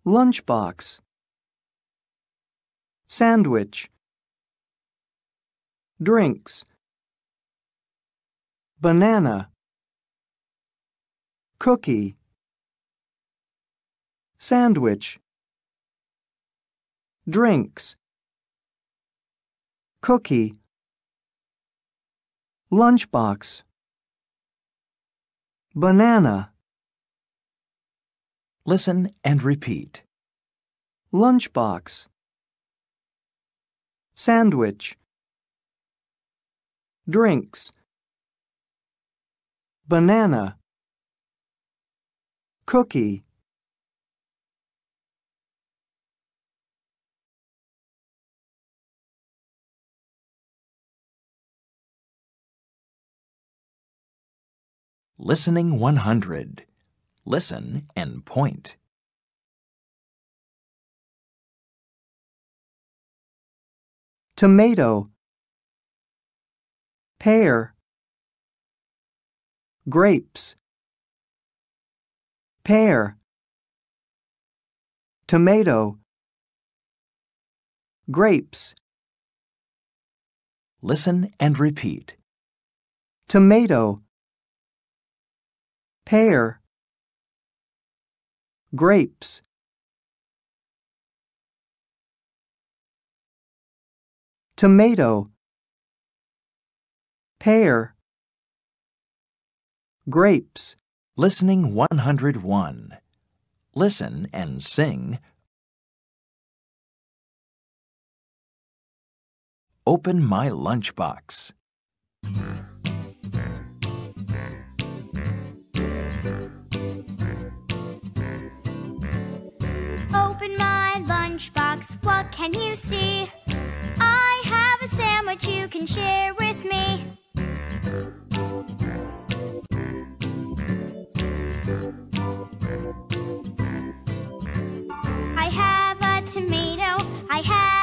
lunchbox, sandwich, drinks, banana, cookie, sandwich, drinks, cookie, lunchbox, banana. Listen and repeat. Lunchbox, sandwich, drinks, banana, cookie. Listening 100. Listen and point. Tomato, pear, grapes, pear, tomato, grapes. Listen and repeat. Tomato, pear, grapes. Tomato, pear, grapes. Listening 101. Listen and sing. Open my lunchbox. Open my lunchbox, what can you see? I have a sandwich you can share with me. I have a tomato, I have